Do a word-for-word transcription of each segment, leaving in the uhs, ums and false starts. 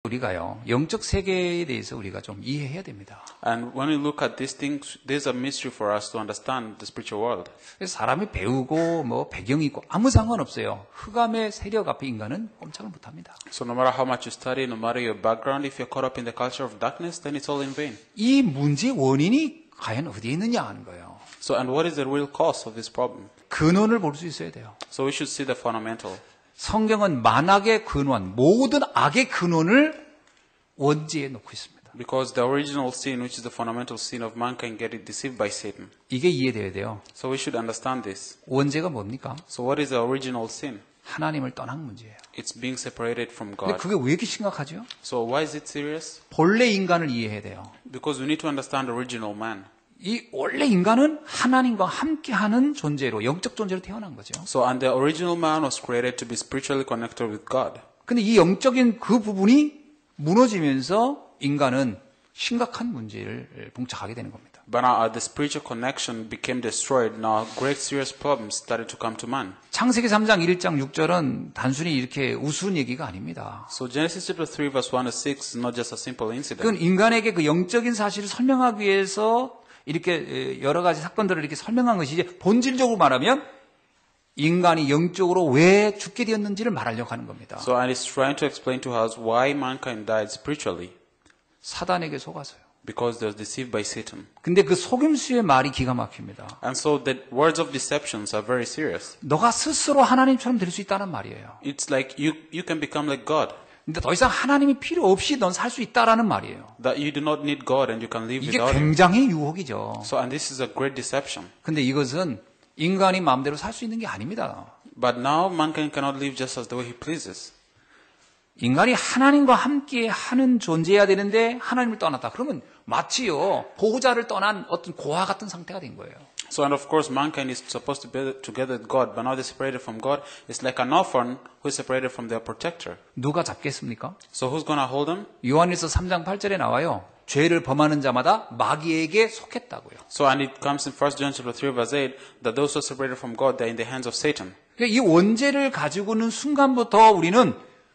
우리가요, 영적 세계에 대해서 우리가 좀 이해해야 됩니다. And when we look at these things, there's a mystery for us to understand the spiritual world. 그래서 사람이 배우고 뭐 배경이 있고 아무 상관없어요. 흑암의 세력 앞에 인간은 꼼짝을 못합니다. So no matter how much you study, no matter your background, if you're caught up in the culture of darkness, then it's all in vain. 이 문제의 원인이 과연 어디에 있느냐 하는 거예요. So, and what is the real cause of this problem? 근원을 볼 수 있어야 돼요. So we should see the fundamental. 성경은 만악의 근원, 모든 악의 근원을 원죄에 놓고 있습니다. Because the original sin, which is the fundamental sin of mankind, get it deceived by Satan. 이게 이해돼야 돼요. So we should understand this. 원죄가 뭡니까? So what is the original sin? 하나님을 떠난 문제예요. It's being separated from 근데 God. 그게 왜 이렇게 심각하죠? So why is it serious? 본래 인간을 이해해야 돼요. Because we need to understand the original man. 이 원래 인간은 하나님과 함께하는 존재로, 영적 존재로 태어난 거죠. So, and the original man was created to be spiritually connected with God. 근데 이 영적인 그 부분이 무너지면서 인간은 심각한 문제를 봉착하게 되는 겁니다. But now, uh, the spiritual connection became destroyed. Now, great serious problems started to come to man. 창세기 삼 장 일 장 육 절은 단순히 이렇게 우스운 얘기가 아닙니다. So, Genesis chapter three, verse one to six is not just a simple incident. 그건 인간에게 그 영적인 사실을 설명하기 위해서 이렇게 여러 가지 사건들을 이렇게 설명한 것이지, 본질적으로 말하면 인간이 영적으로 왜 죽게 되었는지를 말하려고 하는 겁니다. So, and it's trying to explain to us why mankind died spiritually. 사단에게 속아서요. Because they were deceived by Satan. 근데 그 속임수의 말이 기가 막힙니다. And so the words of deceptions are very serious. 너가 스스로 하나님처럼 될 수 있다는 말이에요. It's like you, you can become like God. 근데 더 이상 하나님이 필요 없이 넌 살 수 있다라는 말이에요. That you do not need God and you can live 이게 without Him. 굉장히 유혹이죠. So, and this is a great deception. 근데 이것은 인간이 마음대로 살 수 있는 게 아닙니다. But now mankind cannot live just as the way he pleases. 인간이 하나님과 함께 하는 존재여야 되는데 하나님을 떠났다. 그러면 마치요, 보호자를 떠난 어떤 고아 같은 상태가 된 거예요. So, and of course, mankind is supposed to be together with God, but now they're separated from God. It's like an orphan who is separated from their protector. 누가 잡겠습니까? So, who's going to hold them? 요한일서 삼 장 팔 절에 나와요. 죄를 범하는 자마다 마귀에게 속했다고요. So, and it comes in First John chapter three, verse eight, that those who are separated from God, they're in the hands of Satan. 그러니까 이 원죄를 가지고는 순간부터 우리는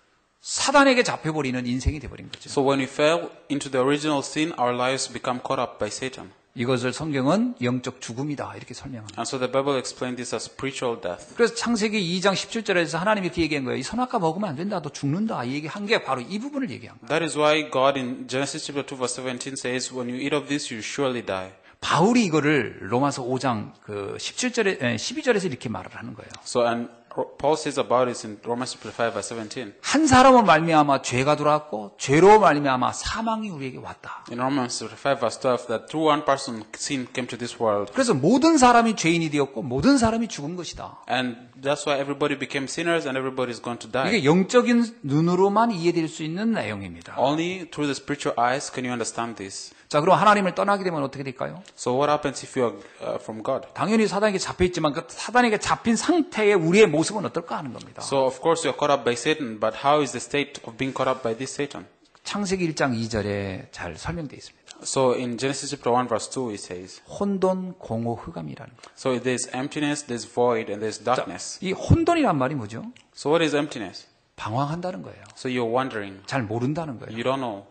사단에게 잡혀버리는 인생이 돼버린 거죠. So, when we fell into the original sin, our lives become caught up by Satan. 이것을 성경은 영적 죽음이다 이렇게 설명합니다. And so the Bible explained this as spiritual death. 그래서 창세기 이 장 십칠 절에서 하나님이 이렇게 얘기한 거예요. 이 선악과 먹으면 안 된다. 너 죽는다. 이 얘기한 게 바로 이 부분을 얘기한 거예요. That is why God in Genesis chapter two, verse seventeen says, when you eat of this, you surely die. 바울이 이거를 로마서 오 장 그 십칠 절에 십이 절에서 이렇게 말을 하는 거예요. So, and Paul says about it in Romans chapter five, verse seventeen. 한 사람으로 말미암아 죄가 들어왔고 죄로 말미암아 사망이 우리에게 왔다. In Romans chapter five, verse twelve, that through one person sin came to this world. 그래서 모든 사람이 죄인이 되었고 모든 사람이 죽은 것이다. And that's why everybody became sinners and everybody is going to die. 이게 영적인 눈으로만 이해될 수 있는 내용입니다. Only through the spiritual eyes can you understand this. 자, 그럼 하나님을 떠나게 되면 어떻게 될까요? So what happens if you are uh, from God? 당연히 사단에게 잡혀있지만 그 사단에게 잡힌 상태의 우리의 모습은 어떨까 하는 겁니다. So of course you are caught up by Satan, but how is the state of being caught up by this Satan? 창세기 일 장 이 절에 잘 설명되어 있습니다. So in Genesis chapter one, verse two, it says, 혼돈, 공허, 흑암이라는 거예요. so there's emptiness, there's void, and there's darkness. 이 혼돈이란 말이 뭐죠? So what is emptiness? 방황한다는 거예요. So you're wondering. 잘 모른다는 거예요. You don't know.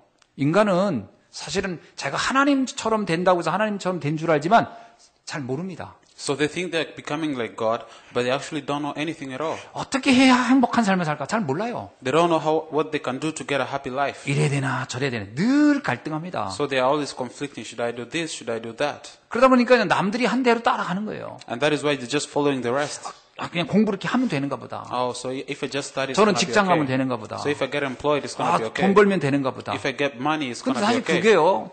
인간은 사실은 자기가 하나님처럼 된다고 해서 하나님처럼 된 줄 알지만 잘 모릅니다. So they think they're becoming like God, but they actually don't know anything at all. 어떻게 해야 행복한 삶을 살까? 잘 몰라요. They don't know how what they can do to get a happy life. 이래야 되나 저래야 되나 늘 갈등합니다. So they are always conflicting. Should I do this? Should I do that? 그러다 보니까 남들이 한 대로 따라가는 거예요. And that is why they're just following the rest. 아, 그냥 공부 이렇게 하면 되는가 보다. Oh, so if I just study, it's 저는 gonna be 직장 가면 okay. 되는가 보다. So if I get employed, it's gonna 아, be okay. 돈 벌면 되는가 보다. If I get money, it's 근데 gonna be 사실 okay. 그게요.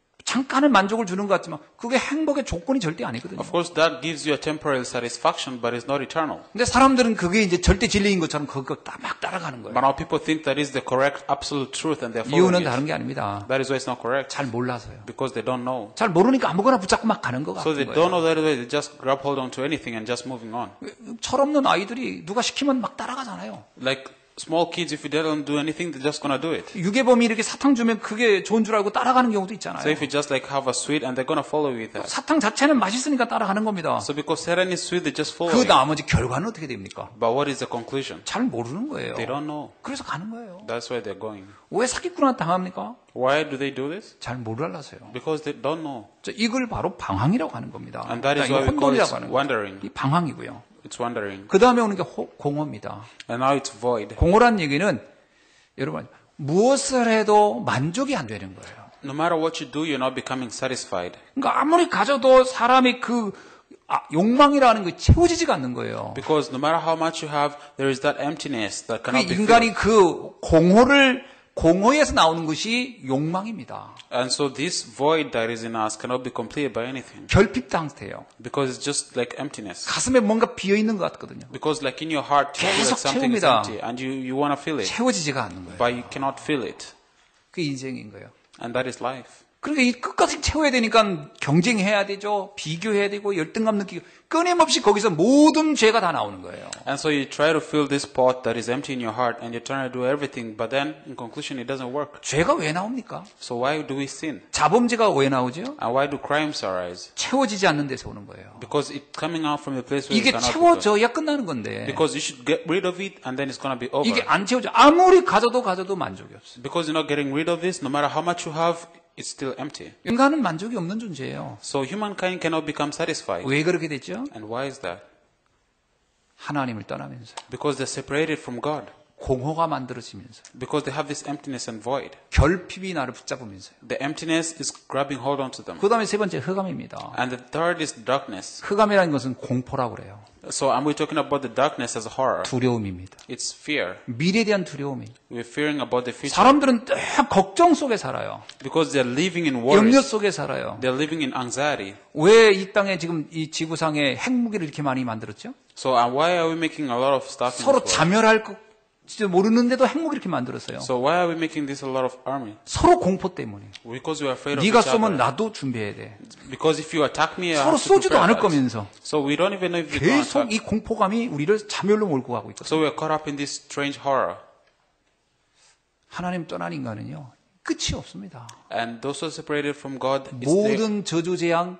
잠깐은 만족을 주는 것 같지만 그게 행복의 조건이 절대 아니거든요. Of course, that gives you a temporary satisfaction, but it's not eternal. 근데 사람들은 그게 이제 절대 진리인 것처럼 그거 막 따라가는 거예요. But now people think that is the correct, absolute truth, and they're following 이유는 it. 다른 게 아닙니다. That is why it's not correct. 잘 몰라서요. Because they don't know. 잘 모르니까 아무거나 붙잡고 막 가는 것 So 같은 they don't 거예요. know that way. They just grab hold onto anything and just moving on. 철없는 아이들이 누가 시키면 막 따라가잖아요. Like small kids, if you don't do anything, they're just gonna do it. 유괴범이 이렇게 사탕 주면 그게 좋은 줄 알고 따라가는 경우도 있잖아요. So if you just like have a sweet and they're gonna follow you with that. 사탕 자체는 맛있으니까 따라가는 겁니다. So because Satan is sweet, they just follow 그 you. 나머지 결과는 어떻게 됩니까? But what is the conclusion? 잘 모르는 거예요. They don't know. 그래서 가는 거예요. That's why they're going. 왜 사기꾼한테 당합니까? Why do they do this? 잘 몰라서요. Because they don't know. 이걸 바로 방황이라고 하는 겁니다. And that is 자, why 이거 we call it 혼돈이라고 하는 거예요. wandering. 이 방황이고요. It's wandering. 그 다음에 오는 게 호, 공허입니다. And now it's void. 공허란 얘기는 여러분 무엇을 해도 만족이 안 되는 거예요. No matter what you do, you're not becoming satisfied. 그러니까 아무리 가져도 사람이 그 아, 욕망이라는 게 채워지지가 않는 거예요. Because no matter how much you have, there is that emptiness that 그 cannot be 인간이 filled. 그 공허를 공허에서 나오는 것이 욕망입니다. And so this void that is in us cannot be completed by anything. 결핍 상태예요. Because it's just like emptiness. 가슴에 뭔가 비어 있는 것 같거든요. Because like in your heart, you feel 계속 like something is 채웁니다. empty and you, you want to fill it. 채워지지가 않는 거예요. But you cannot fill it. 그게 인생인 거예요. And that is life. 그러니까 이 끝까지 채워야 되니까 경쟁해야 되죠. 비교해야 되고 열등감 느끼고 끊임없이 거기서 모든 죄가 다 나오는 거예요. And so you try to fill this pot that is empty in your heart and you're trying to do everything, but then in conclusion it doesn't work. 죄가 왜 나옵니까? So why do we sin? 자범죄가 왜 나오죠? And why do crimes arise? 채워지지 않는 데서 오는 거예요. Because it's coming out from the place where 이게 it cannot be filled. 채워져야 끝나는 건데 Because you should get rid of it and then it's going to be over. 이게 안 채워져. 아무리 가져도 가져도 만족이 없어요. Because you're not getting rid of this, no matter how much you have, it's still empty. 인간은 만족이 없는 존재예요. So humankind cannot become satisfied. 왜 그렇게 됐죠? And why is that? 하나님을 떠나면서 Because they're separated from God. 공허가 만들어지면서 Because they have this emptiness and void. 결핍이 나를 붙잡으면서요. The emptiness is grabbing hold onto them. 그 다음에 세 번째 흑암입니다. And the third is darkness. 흑암이라는 것은 공포라고 그래요. So and we're talking about the darkness as a horror. 두려움입니다. It's fear. 미래에 대한 두려움이. We're fearing about the future. 사람들은 늘 걱정 속에 살아요. Because they're living in 염려 worries. 속에 살아요. They're living in anxiety. 왜 이 땅에 지금 이 지구상에 핵무기를 이렇게 많이 만들었죠? So and why are we making a lot of stuff in 서로 this world? 자멸할 것 진짜 모르는데도 핵무기 이렇게 만들었어요. So why are we making this a lot of army? 서로 공포 때문에. Because we are afraid of 네가 each 쏘면 other. 나도 준비해야 돼. Because if you attack me, I 서로 have to 쏘지도 prepare 않을 for it. 거면서 So we don't even know if we're going to 계속 attack. 이 공포감이 우리를 자멸로 몰고 가고 있거든요. So we are caught up in this strange horror. 하나님 떠난 인간은요 끝이 없습니다. And those who are separated from God, it's there. 모든 저주 재앙,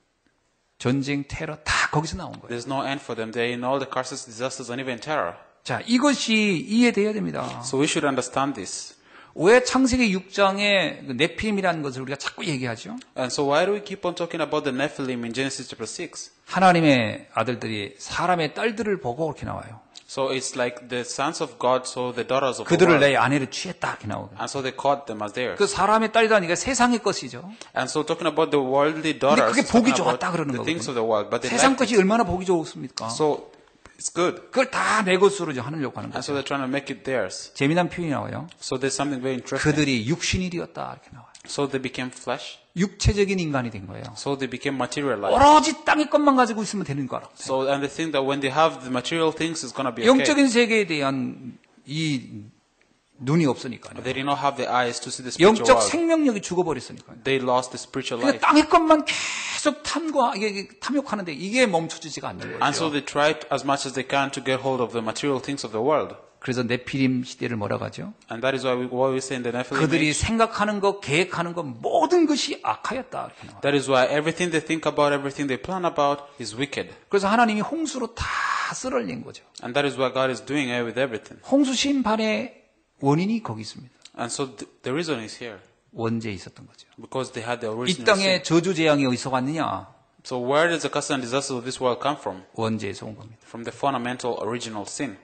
전쟁, 테러 다 거기서 나온 거예요. There's no end for them. They're in all the curses, disasters, and even terror. 자, 이것이 이해돼야 됩니다. So we should understand this. 왜 창세기 육 장에 네피림이라는 것을 우리가 자꾸 얘기하죠? And so why do we keep on talking about the Nephilim in Genesis chapter six? 하나님의 아들들이 사람의 딸들을 보고 그렇게 나와요. So it's like the sons of God saw the daughters of the 그들을 world. 내 아내를 취했다 이렇게 나오고. And so they caught them as theirs. 그 사람의 딸이라니까 세상의 것이죠. And so talking about the worldly daughters, 그게 it's 복이 talking about 좋았다 그러는 the things of the 거거든요. world, but they 세상 like 것이 얼마나 복이 좋습니까? So it's good. 그걸 다 내 것으로 이제 하려고 하는 And so 거죠. they're trying to make it theirs. 재미난 표현이 나와요. So there's something very interesting. 그들이 육신이 되었다 이렇게 나와요. So they became flesh. 육체적인 인간이 된 거예요. So they became materialized. 오로지 땅의 것만 가지고 있으면 되는 거라. So and they think that when they have the material things, it's going to be okay. 영적인 세계에 대한 이 눈이 없으니까요. They did not have the eyes to see the spiritual 영적 world. 생명력이 죽어버렸으니까요. They lost the spiritual 그러니까 life. 땅의 것만 계속 탐과 이게 탐욕하는데 이게 멈춰지지가 않는 And so 거죠. they tried as much as they can to get hold of the material things of the world. 그래서 네피림 시대를 뭐라고 하죠? And that is why we, what we say in the Nephilim 그들이 age. 생각하는 것, 계획하는 것 모든 것이 악하였다 이렇게 나와요. That is why everything they think about, everything they plan about is wicked. 그래서 하나님이 홍수로 다 쓸어올린 거죠. And that is what God is doing with everything. 홍수 심판의 원인이 거기 있습니다. And so th- the reason is here. 원죄에 있었던 거죠. Because they had the 이 original 땅에 sin. 저주 재앙이 어디서 왔느냐? So where does the curse and disaster of this world come from? 원죄에서 온 겁니다. From the fundamental original sin.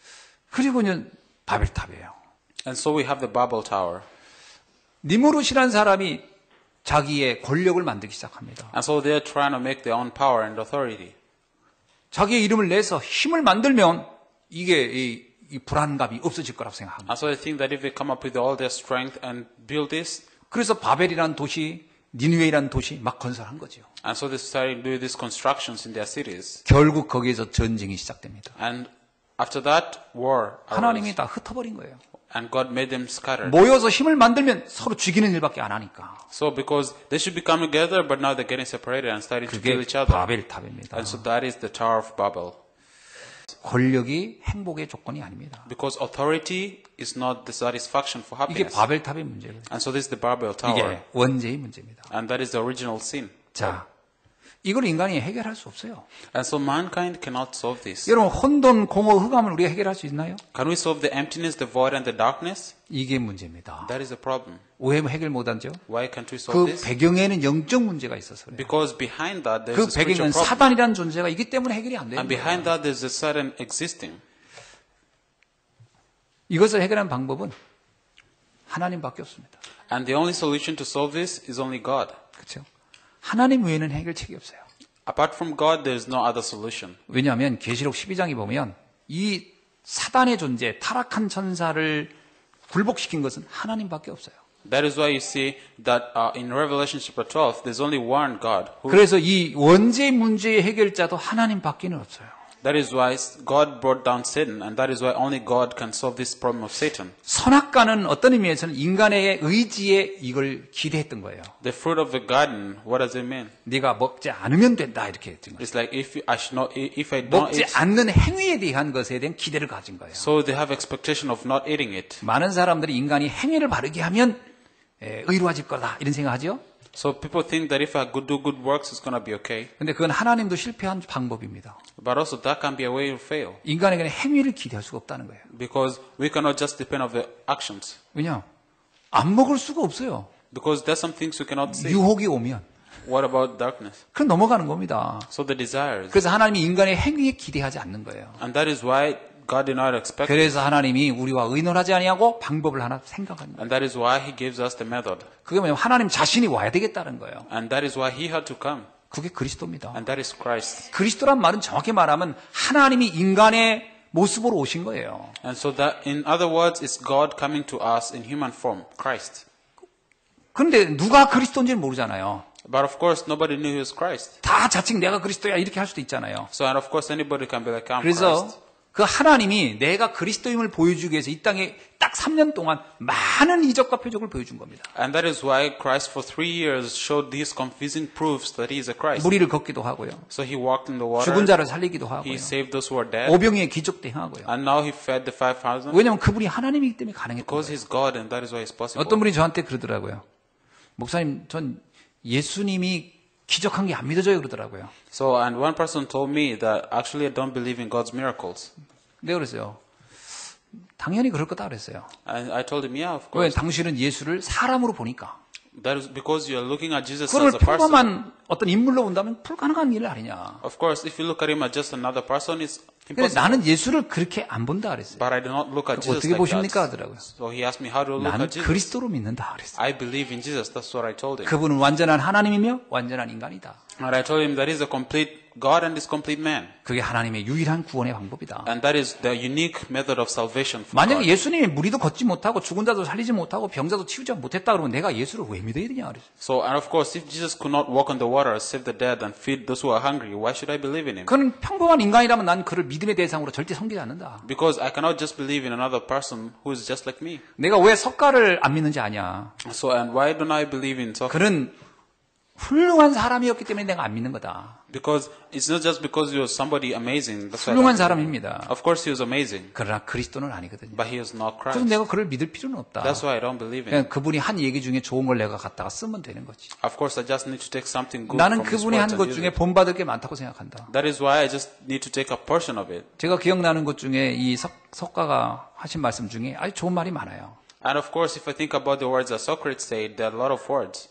그리고는 바벨탑이에요. And so we have the Babel Tower. 니무롯이라는 사람이 자기의 권력을 만들기 시작합니다. And so they're trying to make their own power and authority. 자기의 이름을 내서 힘을 만들면 이게 이, 이 불안감이 없어질 거라고 생각합니다. And so they think that if they come up with all their strength and build this, 그래서 바벨이라는 도시, 니느웨이라는 도시 막 건설한 거죠. and so they started doing these constructions in their cities. 결국 거기에서 전쟁이 시작됩니다. And after that, war 하나님이 arose. 다 흩어버린 거예요. And God made them scattered. 모여서 힘을 만들면 서로 죽이는 일밖에 안 하니까. So because they should be coming together, but now they're getting separated and starting to 그게 kill each other. 바벨탑입니다. And so that is the Tower of Babel. 권력이 행복의 조건이 아닙니다. Because authority is not the satisfaction for 이게 happiness. 바벨탑의 문제예요. And so this is the Babel Tower. 이게 원죄의 문제입니다. And that is the original sin. 자, 이걸 인간이 해결할 수 없어요. And so mankind cannot solve this. 여러분, 혼돈, 공허, 흑암을 우리가 해결할 수 있나요? Can we solve the emptiness, the void, and the darkness? 이게 문제입니다. That is the problem. 왜 해결 못하죠? Why can't we solve 그 this? 배경에는 영적 문제가 있어서 그래요. Because behind that there's 그 a spiritual 배경은 problem. 사단이라는 존재가 있기 때문에 해결이 안 돼요. And behind that there's a Satan existing. 이것을 해결하는 방법은 하나님밖에 없습니다. And the only solution to solve this is only God. 그렇죠? 하나님 외에는 해결책이 없어요. Apart from God, there is no other solution. 왜냐하면 계시록 십이 장에 보면 이 사단의 존재, 타락한 천사를 굴복시킨 것은 하나님밖에 없어요. That is why you see that uh, in Revelation chapter twelve, there's only one God. Who, 그래서 이 원죄 문제의 해결자도 하나님밖에는 없어요. that is why God brought down Satan, and that is why only God can solve this problem of Satan. 선악과는 어떤 의미에서는 인간의 의지에 이걸 기대했던 거예요. The fruit of the garden, what does it mean? 네가 먹지 않으면 된다 이렇게 했던 거예요. It's like if you- I should not, if I don't 먹지 eat, 않는 행위에 대한 것에 대한 기대를 가진 거예요. so they have expectation of not eating it. 많은 사람들이 인간이 행위를 바르게 하면 에, 의로워질 거다 이런 생각하죠. So people think that if I go do good works, it's going to be okay. 근데 그건 하나님도 실패한 방법입니다. But also that can be a way to fail. 인간에게는 행위를 기대할 수가 없다는 거예요. Because we cannot just depend on the actions. 왜냐? 안 먹을 수가 없어요. Because there's some things we cannot see. 유혹이 오면. What about darkness? 그건 넘어가는 겁니다. So the desires. 그래서 하나님이 인간의 행위에 기대하지 않는 거예요. And that is why God did not expect it. 그래서 하나님이 우리와 의논하지 아니하고 방법을 하나 생각합니다. And that is why He gives us the method. 그게 뭐냐면 하나님 자신이 와야 되겠다는 거예요. And that is why He had to come. 그게 그리스도입니다. And that is Christ. 그리스도란 말은 정확히 말하면 하나님이 인간의 모습으로 오신 거예요. And so that, in other words, it's God coming to us in human form, Christ. 그런데 누가 그리스도인지는 모르잖아요. But of course, nobody knew He was Christ. 다 자칭 내가 그리스도야 이렇게 할 수도 있잖아요. So, and of course, anybody can be like, I'm 그래서 Christ. 그 하나님이 내가 그리스도임을 보여주기 위해서 이 땅에 딱 삼 년 동안 많은 이적과 표적을 보여준 겁니다. And that is why Christ for three years showed these convincing proofs that He is a Christ. 무리를 걷기도 하고요. So He walked in the water. 죽은 자를 살리기도 하고요. He saved those who are dead. 오병이의 기적도 행하고요. And now He fed the five thousand. 왜냐하면 그분이 하나님이기 때문에 가능했던 Because 거예요. He's God and that is why it's possible. 어떤 분이 저한테 그러더라고요. 목사님, 전 예수님이 기적한 게 안 믿어져요 그러더라고요. So, and one person told me that actually I don't believe in God's miracles. 내가 그랬어요. 당연히 그럴 거다 그랬어요. And I told him, yeah, of 왜 course. 당신은 예수를 사람으로 보니까. That is because you are looking at Jesus 그걸 as a person. 평범한 어떤 인물로 본다면 불가능한 일 아니냐. Of course, if you look at him as just another person, it's 근데 impossible. 나는 예수를 그렇게 안 본다 그랬어요. But I do not look at Jesus 어떻게 like 보십니까 that. 하더라고요. So he asked me, how do you look 나는 at Jesus? 그리스도로 믿는다 그랬어요. I believe in Jesus. That's what I told him. 그분은 완전한 하나님이며 완전한 인간이다. And I told him that he's a complete God and is complete man. 그게 하나님의 유일한 구원의 방법이다. And that is the unique method of salvation for 만약에 God. 예수님이 무리도 걷지 못하고 죽은 자도 살리지 못하고 병자도 치유지 못했다 그러면 내가 예수를 왜 믿어야 되냐 그랬어요. So, and of course, if Jesus could not walk on the water, save the dead, and feed those who are hungry, why should I believe in him? 그는 평범한 인간이라면 난 그를 믿음의 대상으로 절대 섬기지 않는다. Because I cannot just believe in another person who is just like me. 내가 왜 석가를 안 믿는지 아냐. So, and why don't I believe in Sophia? 그는 훌륭한 사람이었기 때문에 내가 안 믿는 거다. Because it's not just because you're somebody amazing. That's why I 훌륭한 don't believe. 사람입니다. Of course, he was amazing, 그러나 그리스도는 아니거든요. but he is not 그래서 Christ. 내가 그를 믿을 필요는 없다. That's why I don't believe in 그냥 him. 그분이 한 얘기 중에 좋은 걸 내가 갖다가 쓰면 되는 거지. Of course, I just need to take something good 나는 from his 그분이 한 words 것 and use 중에 it. 본받을 게 많다고 생각한다. That is why I just need to take a portion of it. 제가 기억나는 것 중에 이 석, 석가가 하신 말씀 중에 아주 좋은 말이 많아요. And of course, if I think about the words that Socrates said, there are a lot of words.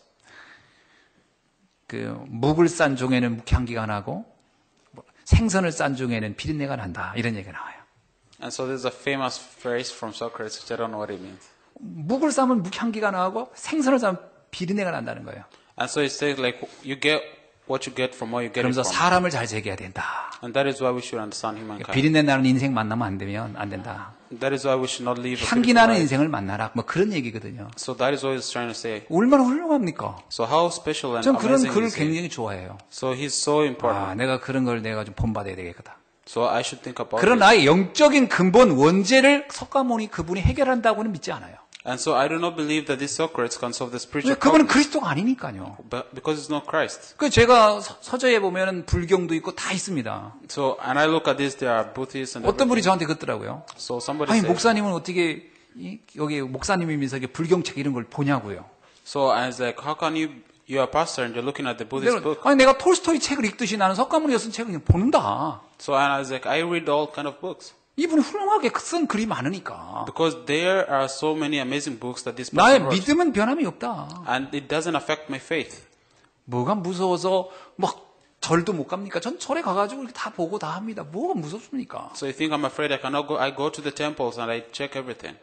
그 묵을 싼 종에는 묵향기가 나고 생선을 싼 종에는 비린내가 난다. 이런 얘기가 나와요. And so there's a famous phrase from Socrates, which I don't know what it means. 묵을 싸면 묵향기가 나고 생선을 싸면 비린내가 난다는 거예요. And so it says like you get what you get from where you get it 그러면서 from. 사람을 잘 제기해야 된다. And that is why we should understand humankind. 비린내 나는 인생 만나면 안 되면 안 된다. That is why we should not live a 향기 beautiful 나는 life. 인생을 만나라. 뭐 그런 얘기거든요. So that is what he's trying to say. 얼마나 훌륭합니까? So how special and 전 그런 amazing 글을 is he? 굉장히 좋아해요. So he's so important. 아, 내가 그런 걸 내가 좀 본받아야 되겠다. So I should think about 그런 it. 나의 영적인 근본 원죄를 석가모니 그분이 해결한다고는 믿지 않아요. And so I do not believe that this Socrates can solve the 왜? spiritual 그분은 problem. 그리스도가 아니니까요. But because it's not Christ. 그 제가 서- 서저에 보면은 불경도 있고 다 있습니다. So, and I look at this, there are Buddhists and 어떤 분이 everything. 저한테 그랬더라고요. So somebody 아니 said, 목사님은 어떻게 이- 여기 목사님이면서 이게 불경책 이런 걸 보냐고요. so I was like, how can you, you're a pastor and you're looking at the Buddhist 내가, book? 아니 내가 톨스토이 책을 읽듯이 나는 석가모니가 쓴 책을 그냥 보는다. So and I was like, I read all kind of books. 이분이 훌륭하게 쓴 글이 많으니까. Because there are so many amazing books that this 나의 person wrote. 믿음은 변함이 없다. And it doesn't affect my faith. 뭐가 무서워서 막 절도 못 갑니까? 전 절에 가가지고 이렇게 다 보고 다 합니다. 뭐가 무섭습니까? So you think I'm afraid I cannot go, I go to the temples and I check everything.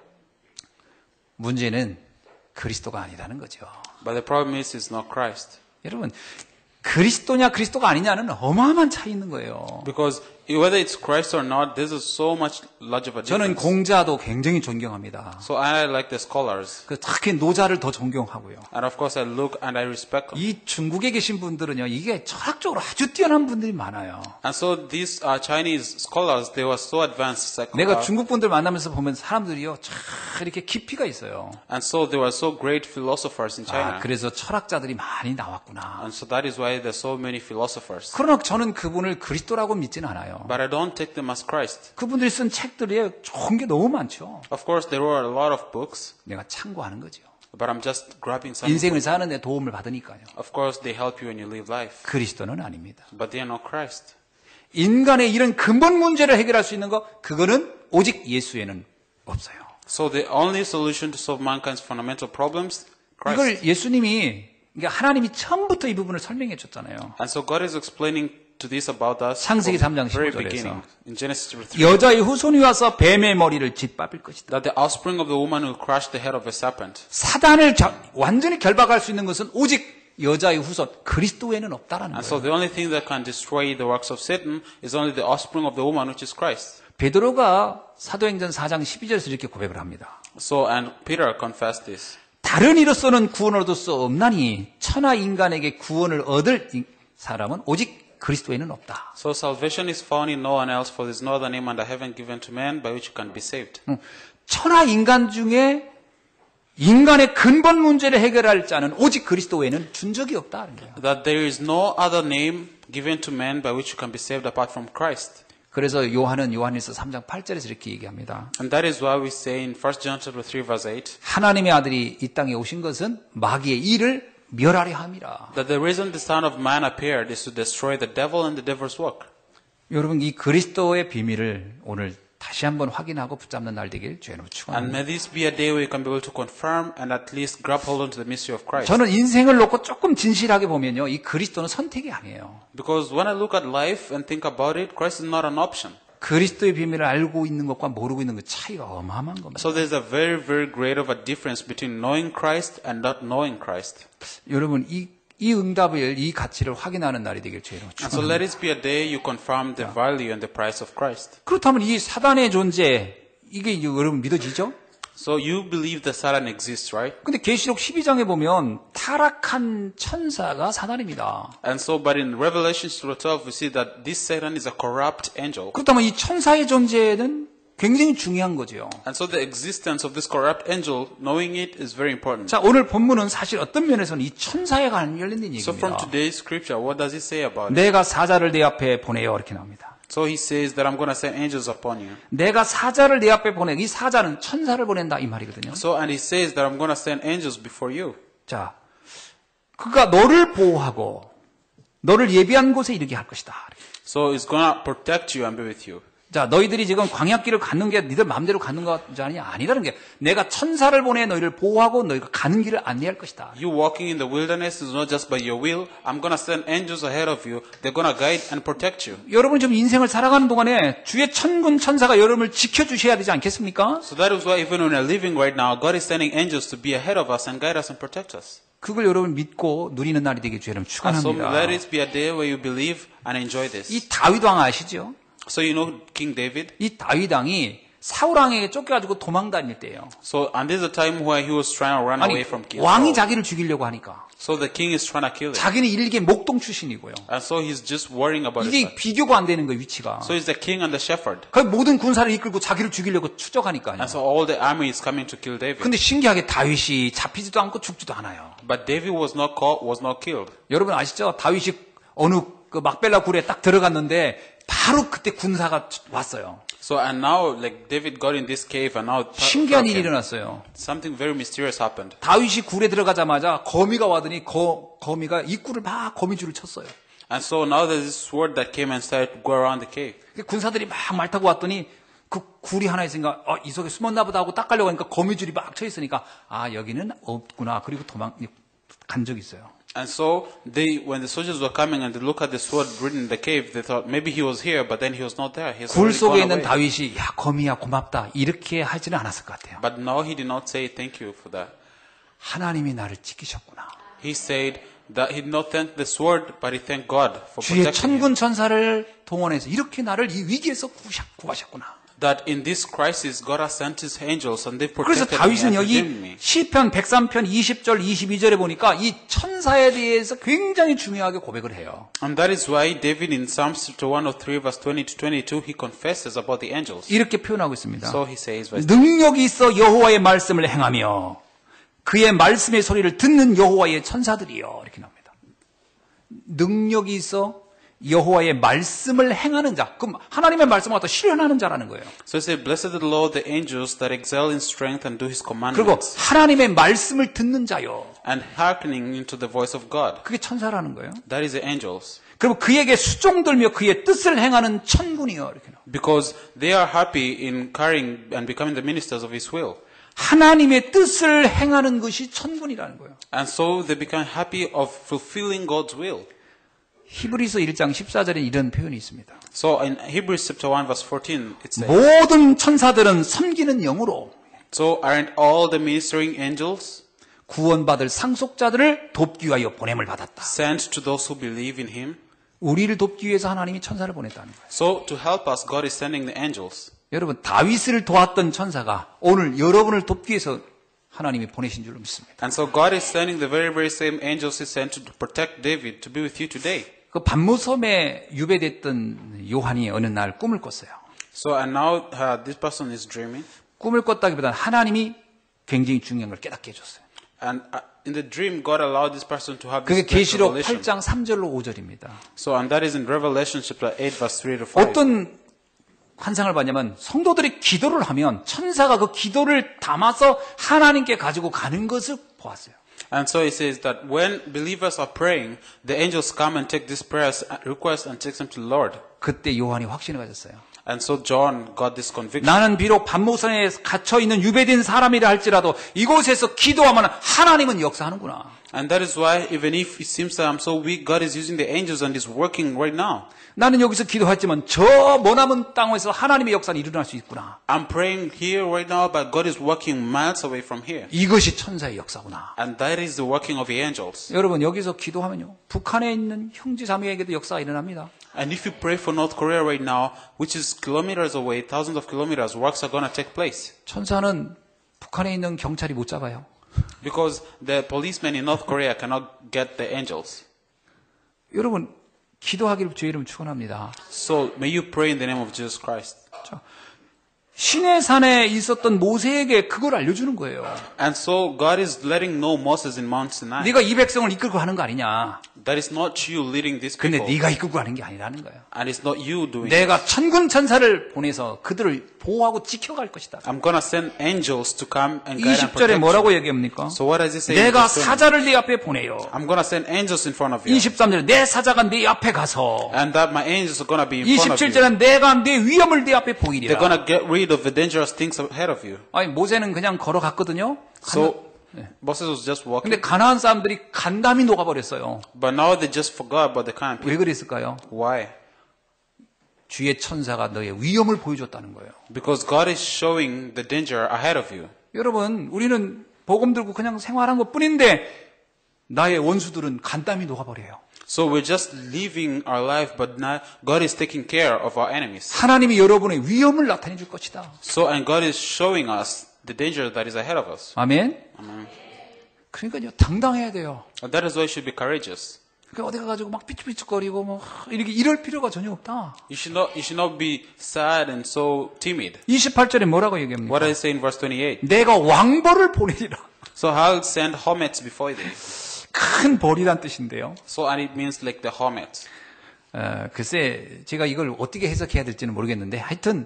문제는 그리스도가 아니라는 거죠. But the problem is it's not Christ. 여러분, 그리스도냐 그리스도가 아니냐는 어마어마한 차이 있는 거예요. Because whether it's Christ or not, there's so much large of a 저는 difference. 공자도 굉장히 존경합니다. So I like the scholars. 그 특히 노자를 더 존경하고요. And of course I look and I respect them. 이 중국에 계신 분들은요, 이게 철학적으로 아주 뛰어난 분들이 많아요. And so these uh, Chinese scholars, they were so advanced. Like, 내가 uh, 중국 분들 만나면서 보면 사람들이요, 참 이렇게 깊이가 있어요. and so they were so great philosophers in China. 아, 그래서 철학자들이 많이 나왔구나. And so that is why there's so many philosophers. 그러나 저는 그분을 그리스도라고 믿지는 않아요. But I don't take them as Christ. 그분들이 쓴 책들이 좋은 게 너무 많죠. Of course, there were a lot of books, 내가 참고하는 거죠. but I'm just grabbing some. 인생을 사는데 도움을 받으니까요. Of course, they help you when you live life, 그리스도는 아닙니다. but they are not Christ. 인간의 이런 근본 문제를 해결할 수 있는 거, 그거는 오직 예수에는 없어요. So the only solution to solve mankind's fundamental problems, Christ. 이걸 예수님이, 그러니까 하나님이 처음부터 이 부분을 설명해 줬잖아요. And so God is explaining to this about us 창세기 from 삼 장 the very 십오 절에서. beginning. In Genesis chapter three, 여자의 후손이 와서 뱀의 머리를 짓밟을 것이다. that the offspring of the woman will crush the head of a serpent. 사단을 겨- 완전히 결박할 수 있는 것은 오직 여자의 후손 그리스도에는 없다라는 And so 거예요. the only thing that can destroy the works of Satan is only the offspring of the woman, which is Christ. 베드로가 사도행전 사 장 십이 절에서 이렇게 고백을 합니다. So, and Peter confessed this. 다른 이로서는 구원을 얻을 수 없나니 천하 인간에게 구원을 얻을 이- 사람은 오직 그리스도에는 없다. So salvation is found in no one else, for there is no other name under heaven given to man by which you can be saved. 응. 천하 인간 중에 인간의 근본 문제를 해결할 자는 오직 그리스도 외에는 준 적이 없다는 거예요. That there is no other name given to man by which you can be saved apart from Christ. 그래서 요한은 요한일서 삼 장 팔 절에서 이렇게 얘기합니다. And that is why we say in First John chapter three verse eight, 하나님의 아들이 이 땅에 오신 것은 마귀의 일을 멸하려 함이라. that the reason the Son of Man appeared is to destroy the devil and the devil's work. 여러분 이 그리스도의 비밀을 오늘 다시 한번 확인하고 붙잡는 날 되길 주의 이름으로 And 축원합니다. may this be a day where you can be able to confirm and at least grab hold onto the mystery of Christ. 저는 인생을 놓고 조금 진실하게 보면요, 이 그리스도는 선택이 아니에요. Because when I look at life and think about it, Christ is not an option. 그리스도의 비밀을 알고 있는 것과 모르고 있는 것 차이가 어마어마한 겁니다. So there's a very, very great of a difference between knowing Christ and not knowing Christ. 여러분 이, 이 응답을, 이 가치를 확인하는 날이 되길 주의 이름으로 And so let 축원합니다. it be a day you confirm the value and the price of Christ. 그렇다면 이 사단의 존재, 이게 이제 여러분 믿어지죠? So you believe that Satan exists, right? 근데 계시록 십이 장에 보면 타락한 천사가 사단입니다. And so, but in Revelation twelve, we see that this Satan is a corrupt angel. 그렇다면 이 천사의 존재는 굉장히 중요한 거죠. And so the existence of this corrupt angel, knowing it is very important. 자, 오늘 본문은 사실 어떤 면에서는 이 천사에 관련된 So from 얘기입니다. today's scripture, what does it say about it? 내가 사자를 내 앞에 보내요 이렇게 나옵니다. So he says that I'm going to send angels upon you. 내가 사자를 내 앞에 보내. 이 사자는 천사를 보낸다 이 말이거든요. So, and he says that I'm going to send angels before you. 자, 그가 너를 보호하고 너를 예비한 곳에 이르게 할 것이다. So he's going to protect you and be with you. 자, 너희들이 지금 광야길을 가는 게 니들 마음대로 가는 것이 아니냐? 아니라는 게 내가 천사를 보내 너희를 보호하고 너희가 가는 길을 안내할 것이다. You walking in the wilderness is not just by your will. I'm going to send angels ahead of you. They're going to guide and protect you. 여러분 지금 인생을 살아가는 동안에 주의 천군 천사가 여러분을 지켜주셔야 되지 않겠습니까? So that is why even when we're living right now, God is sending angels to be ahead of us and guide us and protect us. 그걸 여러분 믿고 누리는 날이 되게 주의 이름 And so 축원합니다. let it be a day where you believe and enjoy this. 이 다윗 왕 아시죠? So you know King David? 이 다윗 왕이 사울 왕에게 쫓겨가지고 도망 다닐 때예요. So, and this is the time where he was trying to run 아니 away from King 왕이 Saul. 자기를 죽이려고 하니까 So the king is trying to kill him. 자기는 일개 목동 출신이고요. And so he's just worrying about his 이게 life. 비교가 안 되는 거예요, 위치가. So he's the king and the shepherd. 그 모든 군사를 이끌고 자기를 죽이려고 추적하니까요. And so all the army is coming to kill David. 근데 신기하게 다윗이 잡히지도 않고 죽지도 않아요. But David was not caught, was not killed. 여러분 아시죠? 다윗이 어느 그 막벨라 굴에 딱 들어갔는데 바로 그때 군사가 왔어요. So and now like David got in this cave and now 신기한 일이 일어났어요. something very mysterious happened. 다윗이 굴에 들어가자마자 거미가 와더니 거, 거미가 입구를 막 거미줄을 쳤어요. And so now there's this sword that came and started to go around the cave. 군사들이 막 말 타고 왔더니 그 굴이 하나 있으니까 어, 이 속에 숨었나 보다 하고 딱 가려고 하니까 거미줄이 막 쳐 있으니까 아 여기는 없구나. 그리고 도망 간 적이 있어요. And so they, when the soldiers were coming and they look at the sword written in the cave, they thought maybe he was here, but then he was not there. He has 굴 already 속에 gone 있는 away. 다윗이 야 거미야 고맙다 이렇게 하지는 않았을 것 같아요. But no, he did not say thank you for that. 하나님이 나를 지키셨구나. He said that he did not thank the sword, but he thanked God for 주의 protecting him. 천군 천사를 동원해서 이렇게 나를 이 위기에서 구하셨- 구하셨구나. That in this crisis, God has sent His angels and they 그래서 protected me 다윗은 and redeemed 여기 me. 시편 백삼 편 이십 절 이십이 절에 보니까 이 천사에 대해서 굉장히 중요하게 고백을 해요. And that is why David in Psalms chapter one oh three verse twenty to twenty-two, he confesses about the angels. 이렇게 표현하고 있습니다. So he says, verse 능력이 있어 여호와의 말씀을 행하며 그의 말씀의 소리를 듣는 여호와의 천사들이여 이렇게 나옵니다. 능력이 있어 여호와의 말씀을 행하는 자. 그럼 하나님의 말씀을 갖다 실현하는 자라는 거예요. So he said, blessed are the Lord, the angels that excel in strength and do His 그리고 commandments, 하나님의 말씀을 듣는 자요. and hearkening into the voice of God. 그게 천사라는 거예요. That is the angels. 그리고 그에게 수종들며 그의 뜻을 행하는 천군이요. 이렇게 나와요. Because they are happy in carrying and becoming the ministers of His will. 하나님의 뜻을 행하는 것이 천군이라는 거예요. And so they become happy of fulfilling God's will. 히브리서 일 장 십사 절에 이런 표현이 있습니다. So in Hebrews chapter one verse fourteen, it says, 모든 천사들은 섬기는 영으로 so aren't all the ministering angels 구원받을 상속자들을 돕기 위하여 보냄을 받았다. sent to those who believe in Him? 우리를 돕기 위해서 하나님이 천사를 보냈다는 거예요. So to help us, God is sending the angels. 여러분 다윗을 도왔던 천사가 오늘 여러분을 돕기 위해서 하나님이 보내신 줄로 믿습니다. And so God is sending the very, very same angels He sent to protect David to be with you today. 그 반모섬에 유배됐던 요한이 어느 날 꿈을 꿨어요. So and now uh, this person is dreaming. 꿈을 꿨다기보다는 하나님이 굉장히 중요한 걸 깨닫게 해줬어요. And uh, in the dream, God allowed this person to have 그게 this great 계시록 revelation. 팔 장 삼 절로 오 절입니다. So and that is in Revelation chapter eight verse three to five. 어떤 환상을 봤냐면 성도들이 기도를 하면 천사가 그 기도를 담아서 하나님께 가지고 가는 것을 보았어요. And so it says that when believers are praying, the angels come and take these prayers, requests, and take them to the Lord. 그때 요한이 확신을 가졌어요. And so John got this conviction. 나는 비록 반모선에 갇혀 있는 유배된 사람이라 할지라도 이곳에서 기도하면 하나님은 역사하는구나. And that is why even if it seems that I'm so weak, God is using the angels and is working right now. 나는 여기서 기도했지만 저 머나먼 땅에서 하나님의 역사는 일어날 수 있구나. I'm praying here right now, but God is working miles away from here. 이것이 천사의 역사구나. And that is the working of the angels. 여러분 여기서 기도하면요. 북한에 있는 형제 자매에게도 역사가 일어납니다. And if you pray for North Korea right now, which is kilometers away, thousands of kilometers, works are going to take place. 천사는 북한에 있는 경찰이 못 잡아요. Because the policemen in North Korea cannot get the angels. 여러분 기도하기를 주의 이름 축원합니다. So may you pray in the name of Jesus Christ. 자, 시내 산에 있었던 모세에게 그걸 알려주는 거예요. And so God is letting know Moses in Mount Sinai. 네가 이 백성을 이끌고 하는 거 아니냐. That is not you leading these 근데 people. 네가 이끌고 하는 게 아니라는 거예요. And it's not you doing it. 내가 천군 천사를 보내서 그들을 보호하고 지켜갈 것이다. I'm going to send angels to come and guide and 이십 절에 protect 뭐라고 you. 얘기합니까? So what does it say? in 내가 verse twenty? 사자를 네 앞에 보내요. I'm going to send angels in front of you. 이십삼 절에 내 사자가 네 앞에 가서 And that my angels are going to be in front of 이십칠 you. 절에 내가 네 위험을 네 앞에 They're 보이리라. going to get rid of the dangerous things ahead of you. 아니 모세는 그냥 걸어갔거든요. So Moses was just walking. 근데 가나안 사람들이 간담이 녹아버렸어요. But now they just forgot about the kind of people. 왜 그랬을까요? Why? 주의 천사가 너의 위험을 보여줬다는 거예요. Because God is showing the danger ahead of you. 여러분, 우리는 복음 들고 그냥 생활한 것 뿐인데 나의 원수들은 간담이 녹아버려요. So we're just living our life, but now God is taking care of our enemies. 하나님이 여러분의 위험을 나타내 줄 것이다. So, and God is showing us the danger that is ahead of us. 아멘. Amen. 그러니까요, 당당해야 돼요. And that is why you should be courageous. 그러니까 어디 가가지고 막 삐죽삐죽거리고 뭐 이렇게 이럴 필요가 전혀 없다. You should not, you should not be sad and so timid. 이십팔 절에 뭐라고 얘기합니까? What does it say in verse twenty-eight? 내가 왕벌을 보내리라. So I'll send homets before thee. 큰 벌이란 뜻인데요. So, and it means like the homet. 어, 글쎄 제가 이걸 어떻게 해석해야 될지는 모르겠는데 하여튼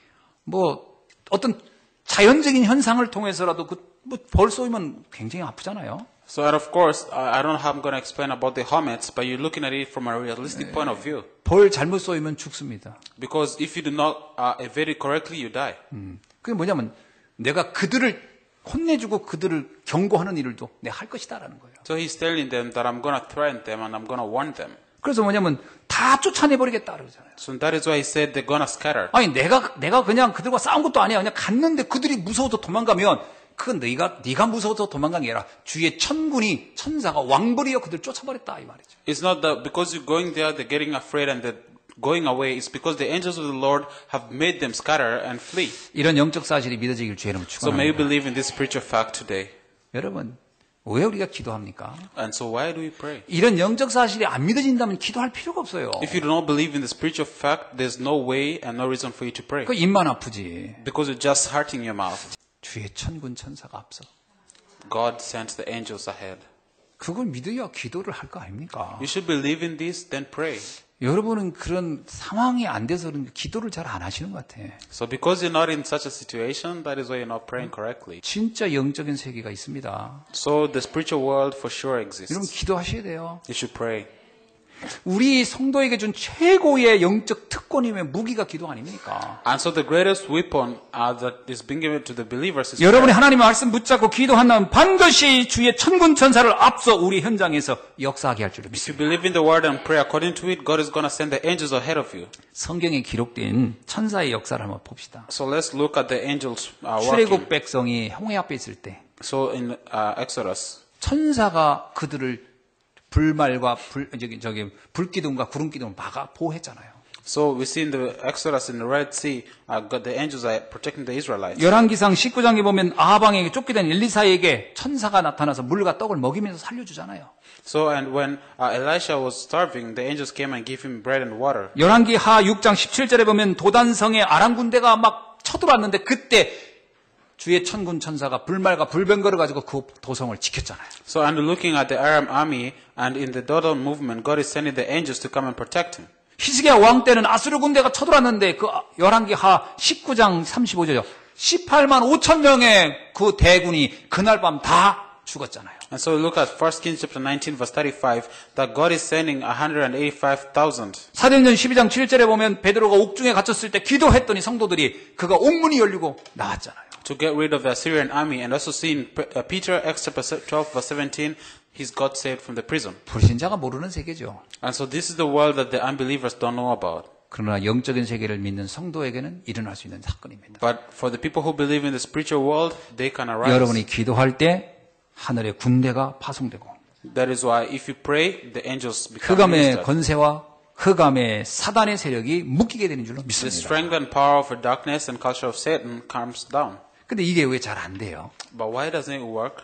뭐 어떤 자연적인 현상을 통해서라도 그벌 쏘이면 굉장히 아프잖아요. So, and of course, I I don't know how I'm going to explain about the homets, but you're looking at it from a realistic point of view. 벌 잘못 쏘이면 죽습니다. Because if you do not uh, evade it correctly, you die. 음, 그게 뭐냐면 내가 그들을 혼내주고 그들을 경고하는 일을도 내가 할 것이다라는 거예요. So he's telling them that I'm going to threaten them and I'm going to warn them. 그래서 뭐냐면 다 쫓아내버리겠다 그러잖아요. So that is why he said they're going to scatter. 아니 내가 내가 그냥 그들과 싸운 것도 아니야. 그냥 갔는데 그들이 무서워서 도망가면 그건 네가 네가 무서워서 도망간 게 아니라 주의 천군이 천사가 왕벌이여 그들 쫓아버렸다 이 말이죠. It's not that because you're going there, they're getting afraid and they're going away. It's because the angels of the Lord have made them scatter and flee. 이런 영적 사실이 믿어지길 주의 이름으로 So may you 축원합니다. believe in this spiritual fact today. 여러분 왜 우리가 기도합니까? And so why do we pray? 이런 영적 사실이 안 믿어진다면 기도할 필요가 없어요. If you do not believe in the spiritual fact, there's no way and no reason for you to pray. 그 입만 아프지. Because you're just hurting your mouth. 주의 천군 천사가 앞서. God sent the angels ahead. 그걸 믿어야 기도를 할 거 아닙니까? You should believe in this, then pray. 여러분은 그런 상황이 안 돼서 그런 기도를 잘 안 하시는 것 같아. So because you're not in such a situation, that is why you're not praying correctly. 진짜 영적인 세계가 있습니다. So the spiritual world for sure 여러분 exists. 기도하셔야 돼요. You should pray. 우리 성도에게 준 최고의 영적 특권이면 무기가 기도 아닙니까? And so the greatest weapon uh, that is being given to the believers is 여러분이 prayer. 하나님의 말씀 붙잡고 기도한다면 반드시 주의 천군 천사를 앞서 우리 현장에서 역사하게 할 줄을 If 믿습니다. you believe in the word and pray according to it, God is going to send the angels ahead of you. 성경에 기록된 천사의 역사를 한번 봅시다. So let's look at the angels uh, working. 출애굽 백성이 홍해 앞에 있을 때 So in uh, Exodus, 천사가 그들을 불말과 불 저기 저기 불기둥과 구름기둥을 막아 보호했잖아요. so we see in the Exodus in the Red Sea, uh, God, the angels are protecting the Israelites. 열왕기상 십구 장에 보면 아하방에게 쫓기던 엘리사에게 천사가 나타나서 물과 떡을 먹이면서 살려주잖아요. So and when uh, Elisha was starving, the angels came and gave him bread and water. 열왕기하 육 장 십칠 절에 보면 도단성에 아람 군대가 막 쳐들어왔는데 그때 주의 천군 천사가 불말과 불병거를 가지고 그 도성을 지켰잖아요. So and looking at the Aram army and in the Dodon movement, God is sending the angels to come and protect him. 히스기야 왕 때는 아수르 군대가 쳐들어왔는데 그 열왕기하 십구 장 삼십오 절이요. 십팔만 오천 명의 그 대군이 그날 밤 다 죽었잖아요. And so look at First Kings chapter nineteen verse thirty-five that God is sending one hundred eighty-five thousand. 사도행전 십이 장 칠 절에 보면 베드로가 옥중에 갇혔을 때 기도했더니 성도들이 그가 옥문이 열리고 나왔잖아요. To get rid of the Assyrian army, and also see in P- uh, Peter, Acts chapter twelve verse seventeen, he's got saved from the prison. 불신자가 모르는 세계죠. And so this is the world that the unbelievers don't know about. 그러나 영적인 세계를 믿는 성도에게는 일어날 수 있는 사건입니다. But for the people who believe in the spiritual world, they can arise. 여러분이 기도할 때 하늘의 군대가 파송되고 That is why if you pray, the angels become 흑암의 ministered. 권세와 흑암의 사단의 세력이 묶이게 되는 줄로 The 믿습니다. strength and power of darkness and culture of Satan comes down. 근데 이게 왜 잘 안 돼요? But why doesn't it work?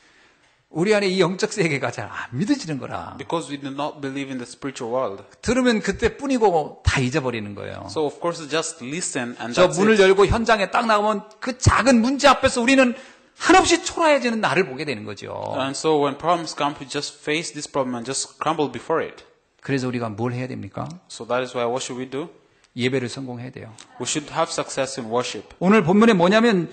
우리 안에 이 영적 세계가 잘 안 믿어지는 거라. Because we do not believe in the spiritual world. 들으면 그때뿐이고 다 잊어버리는 거예요. So of course just listen and 저 that's 문을 it. 열고 현장에 딱 나가면 그 작은 문제 앞에서 우리는 한없이 초라해지는 나를 보게 되는 거죠. And so when problems come, we just face this problem and just crumble before it. 그래서 우리가 뭘 해야 됩니까? So that is why what should we do? 예배를 성공해야 돼요. We should have success in worship. 오늘 본문에 뭐냐면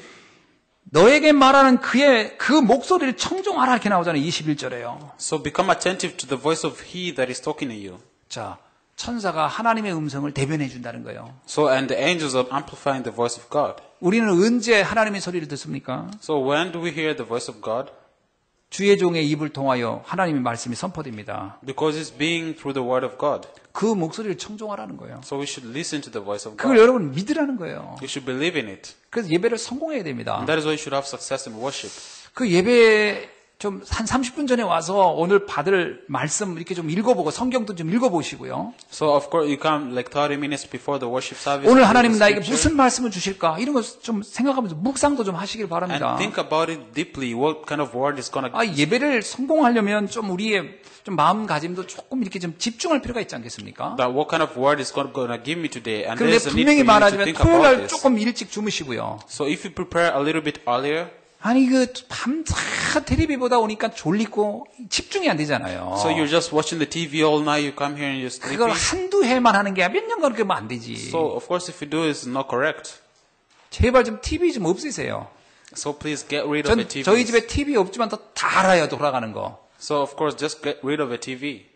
너에게 말하는 그의 그 목소리를 청종하라 이렇게 나오잖아요. 이십일 절에요. So become attentive to the voice of he that is talking to you. 자, 천사가 하나님의 음성을 대변해 준다는 거예요. So and the angels are amplifying the voice of God. 우리는 언제 하나님의 소리를 듣습니까? So when do we hear the voice of God? 주의 종의 입을 통하여 하나님의 말씀이 선포됩니다. Because it's being through the word of God. 그 목소리를 청종하라는 거예요. So we should listen to the voice of 그걸 God. 여러분 믿으라는 거예요. You should believe in it. 그래서 예배를 성공해야 됩니다. And that is why you should have success in worship. 그 예배 좀 한 삼십 분 전에 와서 오늘 받을 말씀 이렇게 좀 읽어보고 성경도 좀 읽어보시고요. So of course you come like thirty minutes before the worship service. 오늘 read 하나님 the 나에게 scripture, 무슨 말씀을 주실까? 이런 거 좀 생각하면서 묵상도 좀 하시길 바랍니다. and think about it deeply. What kind of word is gonna? 아, 예배를 성공하려면 좀 우리의 좀 마음가짐도 조금 이렇게 좀 집중할 필요가 있지 않겠습니까? That what kind of word is God gonna give me today? And 그런데 there's a need 분명히 for you to 말하자면 think 토요일 about 날 this. 조금 일찍 주무시고요. So if you prepare a little bit earlier, 아니 그 밤새 텔레비보다 오니까 졸리고 집중이 안 되잖아요. so you're just watching the T V all night. You come here and you're 그걸 sleeping. 한두 해만 하는 게 몇 년간 그러면 안 되지. So of course if you do, it's not correct. 제발 좀 티비 좀 없애세요. So please get rid of 전 the T V. 저희 집에 티비 없지만 더 다 알아요, 돌아가는 거. So of course just get rid of the T V.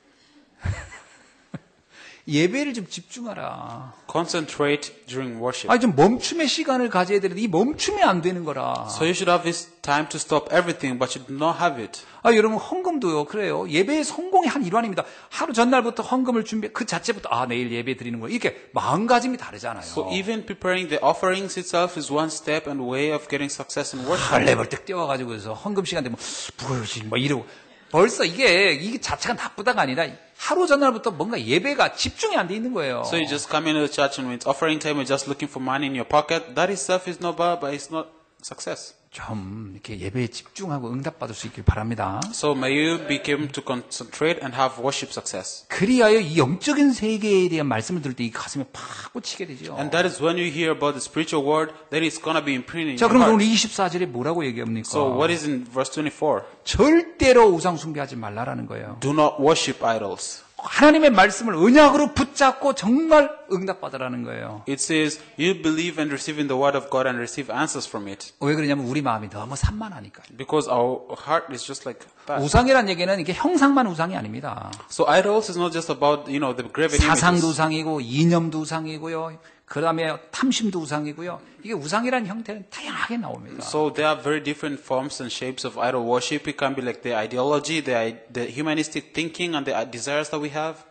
예배를 좀 집중하라. Concentrate during worship. 아니 좀 멈춤의 시간을 가져야 되는데 이 멈춤이 안 되는 거라. So you should have this time to stop everything, but you do not have it. 아 여러분 헌금도요. 그래요. 예배의 성공의 한 일환입니다. 하루 전날부터 헌금을 준비 그 자체부터 아 내일 예배 드리는 거야. 이렇게 마음가짐이 다르잖아요. So even preparing the offerings itself is one step and way of getting success in worship. 할래벌떡 뛰어가지고서 헌금 시간 되면 부르시 뭐 이러고 벌써 이게 이게 자체가 나쁘다가 아니라 하루 전날부터 뭔가 예배가 집중이 안 돼 있는 거예요. So you just come into the church and when it's offering time, you're just looking for money in your pocket. That itself is not bad, but it's not success. 좀 이렇게 예배에 집중하고 응답받을 수 있길 바랍니다. So may you be able to concentrate and have worship success. 그리하여 이 영적인 세계에 대한 말씀을 들을 때 이 가슴에 팍 꽂히게 되죠. And that is when you hear about the spiritual word, then it's going to be imprinted in 자, your 그럼 오늘 heart. 이십사 절에 뭐라고 얘기합니까? So what is in verse twenty-four? 절대로 우상 숭배하지 말라라는 거예요. Do not worship idols. 하나님의 말씀을 언약으로 붙잡고 정말 응답받으라는 거예요. It says, you believe and receive in the word of God and receive answers from it. 왜 그러냐면 우리 마음이 너무 산만하니까. Because our heart is just like that. 우상이란 얘기는 이게 형상만 우상이 아닙니다. So idols is not just about, you know, the graven 사상도 images. 우상이고 이념도 우상이고요. 그 다음에 탐심도 우상이고요. 이게 우상이라는 형태는 다양하게 나옵니다. So there are very different forms and shapes of idol worship. It can be like the ideology, the, i- the humanistic thinking and the uh, desires that we have.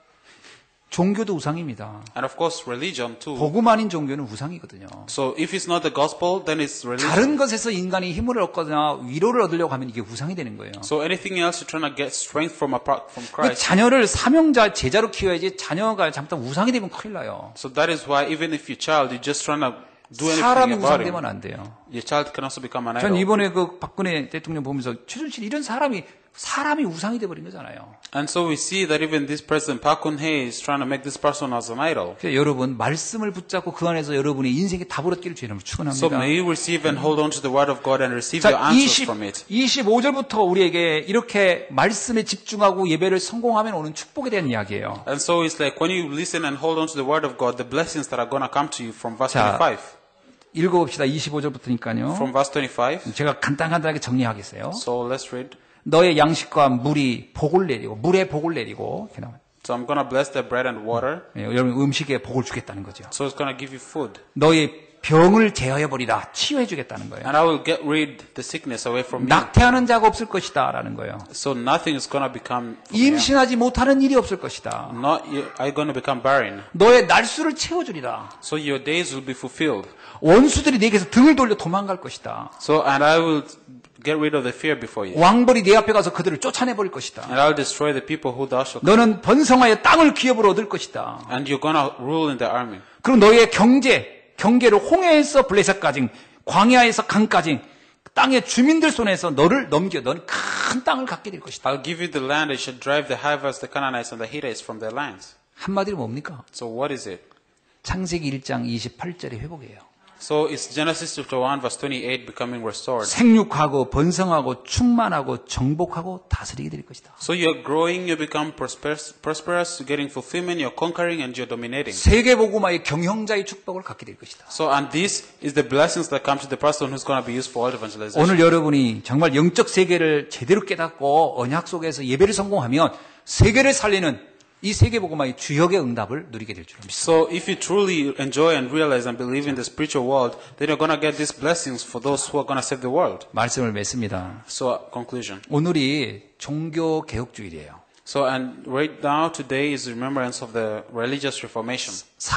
종교도 우상입니다. And of course religion too. 복음 아닌 종교는 우상이거든요. So if it's not the gospel, then it's religion. 다른 것에서 인간이 힘을 얻거나 위로를 얻으려고 하면 이게 우상이 되는 거예요. So anything else you're trying to get strength from apart from 그 Christ. 자녀를 사명자, 제자로 키워야지 자녀가 잘못하면 우상이 되면 큰일 나요. So that is why even if your child, you're just trying to do 사람이 anything about 우상되면 him, 안 돼요. your child can also become an 전 idol. 이번에 그 박근혜 대통령 보면서 최순실 이런 사람이 사람이 우상이 돼버린 거잖아요. And so we see that even this president Park Geun-hye is trying to make this person as an idol. 그래서 여러분 말씀을 붙잡고 그 안에서 여러분의 인생의 답을 얻기를 주님을 So 축원합니다. may you receive and hold on to the word of God and receive 자, your answers 이십, from it. 이십오 절부터 우리에게 이렇게 말씀에 집중하고 예배를 성공하면 오는 축복에 대한 이야기예요. And so it's like when you listen and hold on to the word of God, the blessings that are going to come to you from verse 자, twenty-five. 읽어봅시다. 이십오 절부터니까요. From verse twenty-five. 제가 간단간단하게 정리하겠어요. So let's read. 너의 양식과 물이 복을 내리고 물에 복을 내리고 이렇게 나와요. So I'm going to bless the bread and water. 예, 여러분 음식에 복을 주겠다는 거죠. So it's going to give you food. 너의 병을 제어해 버리라. 치유해 주겠다는 거예요. And I will get rid the sickness away from you. 낙태하는 자가 없을 것이다라는 거예요. So nothing is going to become from you. 임신하지 못하는 일이 없을 것이다. Not you are going to become barren. 너의 날수를 채워 주리라. So your days will be fulfilled. 원수들이 내게서 등을 돌려 도망갈 것이다. So and I will get rid of the fear before you. 왕벌이 내 앞에 가서 그들을 쫓아내 버릴 것이다. And I'll destroy the people who thou shalt. 너는 번성하여 땅을 기업으로 얻을 것이다. And you're going to rule in the army. 그리고 너의 경제, 경계를 홍해에서 블레셋까지, 광야에서 강까지 땅의 주민들 손에서 너를 넘겨 너는 큰 땅을 갖게 될 것이다. I'll give you the land. It shall drive the Hivites, the Canaanites, and the Hittites from their lands. 한마디로 뭡니까? So what is it? 창세기 일 장 이십팔 절의 회복이에요. So it's Genesis chapter one, verse twenty-eight, becoming restored. 생육하고 번성하고 충만하고 정복하고 다스리게 될 것이다. So you're growing, you become prosperous, prosperous, you're getting fulfillment, you're conquering, and you're dominating. 세계복음화의 경영자의 축복을 갖게 될 것이다. So, and this is the blessings that come to the person who's going to be used for world evangelization. 오늘 여러분이 정말 영적 세계를 제대로 깨닫고 언약 속에서 예배를 성공하면 세계를 살리는 이 세계복음화의 주역의 응답을 누리게 될 줄 믿습니다. So if you truly enjoy and realize and believe in the spiritual world, then you're going to get these blessings for those who are going to save the world. 말씀을 맺습니다. So, conclusion. 오늘이 종교 개혁주일이에요. So, and right now, today is remembrance of the religious reformation.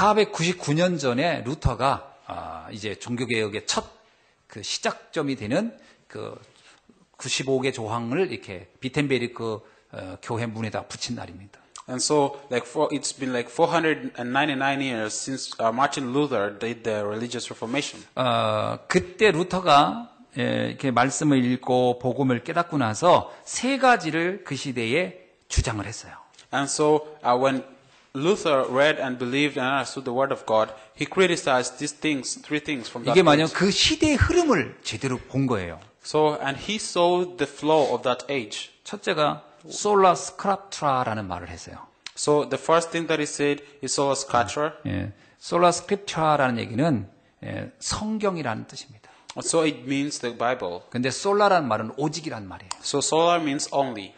사백구십구 년 전에 루터가 아, 이제 종교개혁의 첫 그 시작점이 되는 그 구십오 개 조항을 이렇게 비텐베르크 어, 교회 문에다 붙인 날입니다. And so, like, for, it's been like four hundred ninety-nine years since uh, Martin Luther did the religious reformation. 어, 그때 루터가 예, 이렇게 말씀을 읽고 복음을 깨닫고 나서 세 가지를 그 시대에 주장을 했어요. And so, uh, when Luther read and believed and understood the word of God, he criticized these things, three things from that 이게 만약 age. 그 시대의 흐름을 제대로 본 거예요. So, and he saw the flow of that age. 첫째가 솔라 스크랍트라라는 말을 했어요. So, the first thing that he said is sola scriptura. 예, 솔라 스크립트라라는 얘기는 예, 성경이라는 뜻입니다. So, it means the Bible. 근데 솔라라는 말은 오직이란 말이에요. So, sola means only.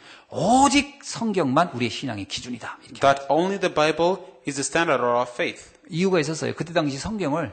오직 성경만 우리의 신앙의 기준이다. 이렇게. That only the Bible is the standard of our faith. 이유가 있었어요. 그때 당시 성경을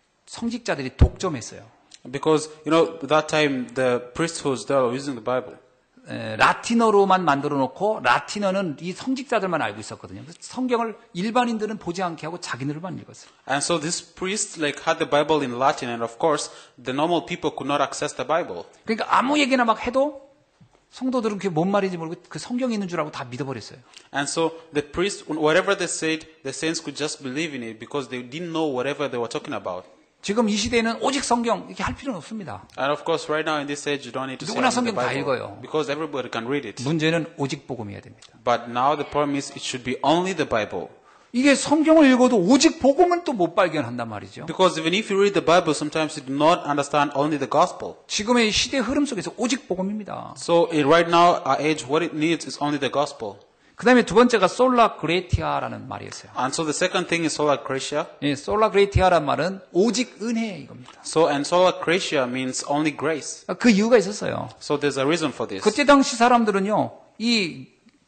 성직자들이 독점했어요. Because, you know, at that time, the priesthoods, they were using the Bible. 에, 라틴어로만 만들어 놓고 라틴어는 이 성직자들만 알고 있었거든요. 그래서 성경을 일반인들은 보지 않게 하고 자기들만 읽었어요. And so these priests like had the Bible in Latin, and of course, the normal people could not access the Bible. 그러니까 아무 얘기나 막 해도 성도들은 그게 뭔 말인지 모르고 그 성경에 있는 줄 알고 다 믿어버렸어요. And so the priests, whatever they said, the saints could just believe in it because they didn't know whatever they were talking about. 지금 이 시대에는 오직 성경 이렇게 할 필요는 없습니다. And of course, right now in this age, you don't need to say 누구나 only 성경 the 다 Bible 읽어요. because everybody can read it. 문제는 오직 복음이어야 됩니다. But now the problem is it should be only the Bible. 이게 성경을 읽어도 오직 복음은 또 못 발견한단 말이죠. Because even if you read the Bible, sometimes you do not understand only the gospel. 지금의 시대 흐름 속에서 오직 복음입니다. So in right now, our age, what it needs is only the gospel. 그 다음에 두 번째가 솔라 그레티아라는 말이었어요. And so the second thing is sola gratia. 예, 솔라 그레티아라는 말은 오직 은혜 이겁니다. So and sola gratia means only grace. 그 이유가 있었어요. So there's a reason for this. 그때 당시 사람들은요, 이,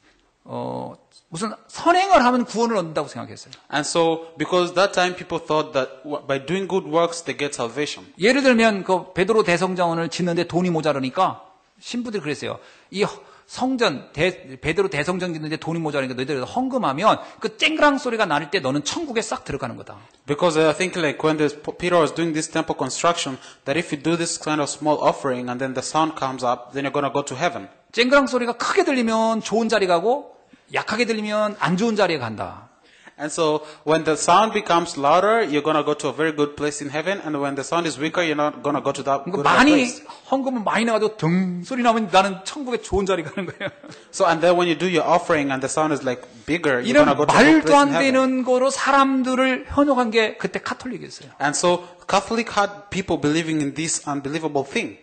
어, 무슨 선행을 하면 구원을 얻는다고 생각했어요. And so because that time people thought that by doing good works they get salvation. 예를 들면 그 베드로 대성전을 짓는데 돈이 모자라니까 신부들이 그랬어요. 이 성전, 대, 베드로 대성전 짓는데 돈이 모자라니까 너희들 헌금하면 그 쨍그랑 소리가 날 때 너는 천국에 싹 들어가는 거다. Because I think like when this, Peter was doing this temple construction, that if you do this kind of small offering and then the sound comes up, then you're going to go to heaven. 쨍그랑 소리가 크게 들리면 좋은 자리 가고 약하게 들리면 안 좋은 자리에 간다. And so when the sound becomes louder, you're going to go to a very good place in heaven. And when the sound is weaker, you're not going to go to that 그러니까 good 많이 place. 헌금은 많이 나가도 등 소리 나면 나는 천국에 좋은 자리 가는 거예요. So and then when you do your offering and the sound is like bigger, you're 이런 going to go to a good 말도 place in 안 heaven. 되는 거로 사람들을 현혹한 게 그때 카톨릭이었어요. And so Catholic had people believing in this unbelievable thing.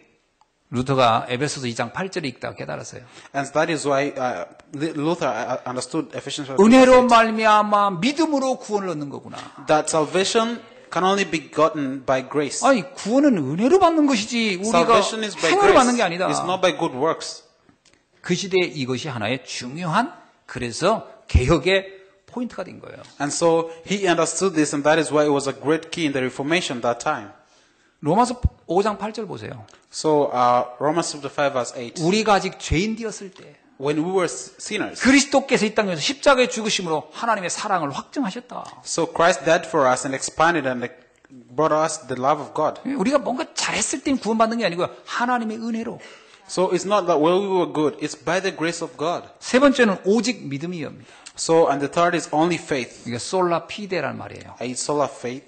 루터가 에베소서 이 장 팔 절을 읽다가 깨달았어요. And that is why uh, Luther uh, understood Ephesians chapter 은혜로 eight, 말미암아 믿음으로 구원을 얻는 거구나. that salvation can only be gotten by grace. 아니 구원은 은혜로 받는 것이지 우리가 Salvation is by 행으로 받는 게 grace. 아니다. It's not by good works. 그 시대에 이것이 하나의 중요한 그래서 개혁의 포인트가 된 거예요. And so he understood this, and that is why it was a great key in the Reformation that time. 로마서 오 장 팔 절 보세요. So uh, Romans chapter five verse eight. 우리가 아직 죄인 되었을 때 When we were sinners, 그리스도께서 이 땅에서 십자가의 죽으심으로 하나님의 사랑을 확증하셨다. so Christ died for us and expanded and like, brought us the love of God. 우리가 뭔가 잘했을 때 구원받는 게 아니고요. 하나님의 은혜로. So it's not that well we were good; it's by the grace of God. 세 번째는 오직 믿음이옵니다. So and the third is only faith. 이게 솔라 피데라는 말이에요. A sola faith.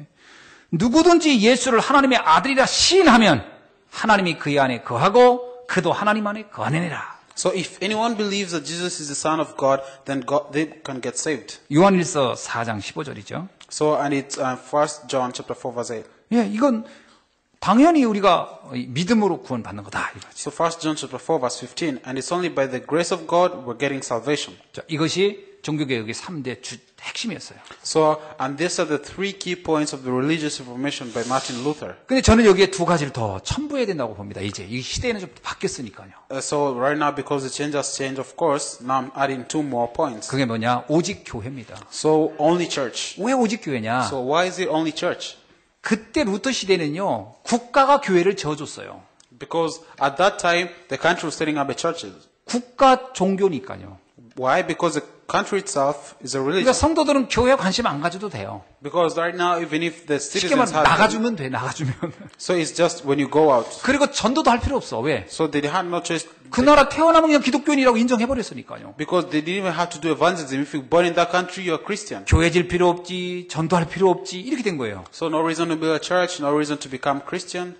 누구든지 예수를 하나님의 아들이라 시인하면 하나님이 그의 안에 거하고 그도 하나님 안에 거하느니라. So if anyone believes that Jesus is the Son of God, then God, they can get saved. 요한일서 사 장 십오 절이죠. So and it's uh, First John chapter four verse eight. 예, 이건 당연히 우리가 믿음으로 구원받는 거다. 이거죠. So First John chapter four verse fifteen, and it's only by the grace of God we're getting salvation. 자, 이것이 종교개혁의 삼 대 주, 핵심이었어요. So and these are the three key points of the religious reformation by Martin Luther. 근데 저는 여기에 두 가지를 더 첨부해야 된다고 봅니다. 이제 이 시대는 좀 바뀌었으니까요. Uh, so right now, because the change has changed, of course, now I'm adding two more points. 그게 뭐냐? 오직 교회입니다. So only church. 왜 오직 교회냐? So why is it only church? 그때 루터 시대는요, 국가가 교회를 지어줬어요. Because at that time, the country was setting up the churches. 국가 종교니까요. Why? Because the country itself is a 그러니까 religion. 성도들은 교회에 관심 안 가져도 돼요. Because right now, even if the 쉽게 citizens 말하면 have, 나가주면 돼, 나가주면. so it's just when you go out. 그리고 전도도 할 필요 없어. 왜? So they had no choice 그 나라 태어나면 그냥 기독교인이라고 인정해버렸으니까요. because they didn't even have to do evangelism. If you're born in that country, you're a Christian. 교회 질 필요 없지, 전도할 필요 없지, 이렇게 된 거예요. So no reason to build a church, no reason to become Christian.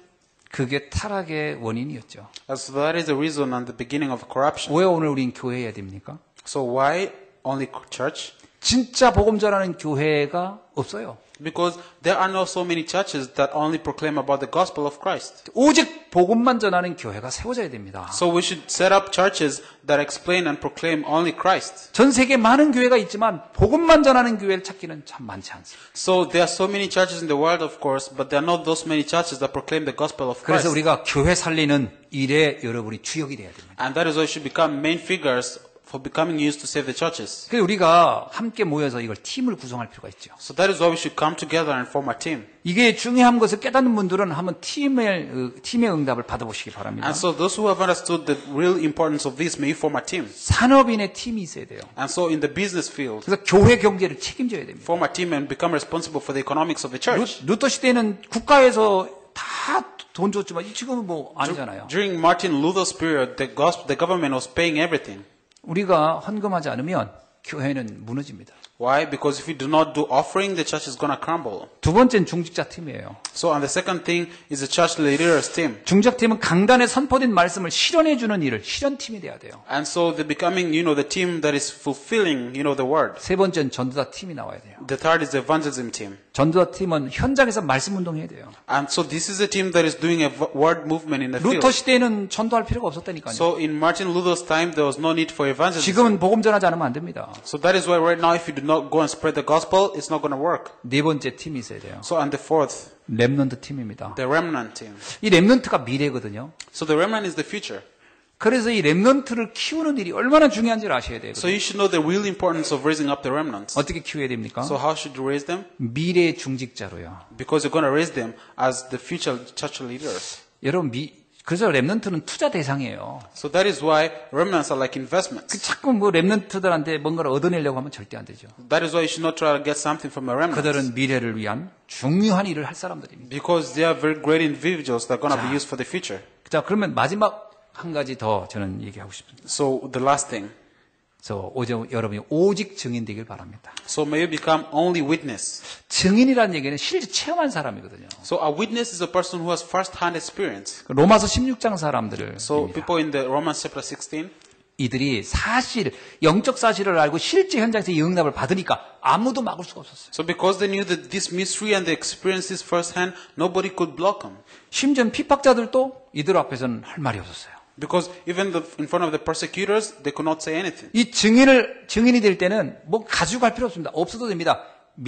그게 타락의 원인이었죠. And so that is the reason and the beginning of corruption. 왜 오늘 우린 교회해야 됩니까? So why only church? 진짜 복음 전하는 교회가 없어요. Because there are not so many churches that only proclaim about the gospel of Christ. 오직 복음만 전하는 교회가 세워져야 됩니다. So we should set up churches that explain and proclaim only Christ. 전 세계에 많은 교회가 있지만 복음만 전하는 교회를 찾기는 참 많지 않습니다. So there are so many churches in the world, of course, but there are not those many churches that proclaim the gospel of 그래서 Christ. 우리가 교회 살리는 일에 여러분이 주역이 돼야 됩니다. And that is why you should become main figures for becoming used to save the churches. 그래서 우리가 함께 모여서 이걸 팀을 구성할 필요가 있죠. So that is why we should come together and form a team. 이게 중요한 것을 깨닫는 분들은 한번 팀의 어, 팀의 응답을 받아보시기 바랍니다. And so those who have understood the real importance of this may form a team. 산업인의 팀이 있어야 돼요. And so in the business field, 그래서 교회 경제를 책임져야 됩니다. form a team and become responsible for the economics of the church. 루, 루터 시대는 국가에서 다 돈 줬지만 지금은 뭐 아니잖아요. During Martin Luther's period, the, gospel, the government was paying everything. 우리가 헌금하지 않으면 교회는 무너집니다. Why? Because if we do not do offering, the church is going to crumble. 두 번째는 중직자 팀이에요. So, and the second thing is the church leaders team. 중직자 팀은 강단에 선포된 말씀을 실현해주는 일을 실현팀이 돼야 돼요. And so they're becoming, you know, the team that is fulfilling, you know, the word. 세 번째는 전도자 팀이 나와야 돼요. The third is the evangelism team. 전도자 팀은 현장에서 말씀 운동해야 돼요. And so this is the team that is doing a word movement in the field. 루터 시대에는 전도할 필요가 없었다니까요. So in Martin Luther's time, there was no need for evangelism. 지금은 복음 전하지 않으면 안 됩니다. So that is why right now, if you do not go and spread the gospel, it's not going to work. 네 번째 팀이 있어야 돼요. So and the fourth, 렘넌트 팀입니다. the remnant team. 이 렘넌트가 미래거든요. So the remnant is the future. 그래서 이 렘넌트를 키우는 일이 얼마나 중요한지를 아셔야 돼요. So you should know the real importance of raising up the remnants. 어떻게 키워야 됩니까? So how should you raise them? 미래의 중직자로요. Because you're going to raise them as the future church leaders. 여러분 미 그래서 렘넌트는 투자 대상이에요. So that is why remnants are like 그 investments. 자꾸 뭐 렘넌트들한테 뭔가를 얻어내려고 하면 절대 안 되죠. That is why you should not try to get something from a remnant. 그들은 미래를 위한 중요한 일을 할 사람들입니다. Because they are very great individuals that are going to be used for the future. 자, 그러면 마지막 한 가지 더 저는 얘기하고 싶습니다. So the last thing. 그래서 오직 여러분이 오직 증인 되길 바랍니다. So may you become only witness. 증인이라는 얘기는 실제 체험한 사람이거든요. So a witness is a person who has first-hand experience. 로마서 십육 장 사람들을 So 입니다. people in the Romans chapter sixteen, 이들이 사실, 영적 사실을 알고 실제 현장에서 이 응답을 받으니까 아무도 막을 수가 없었어요. so because they knew that this mystery and the experiences firsthand, nobody could block them. 심지어 핍박자들도 이들 앞에서는 할 말이 없었어요. Because even the, in front of the persecutors, they could not say anything. 이 증인을, 증인이 될 때는 뭐 가지고 갈 필요 없습니다. 없어도 됩니다.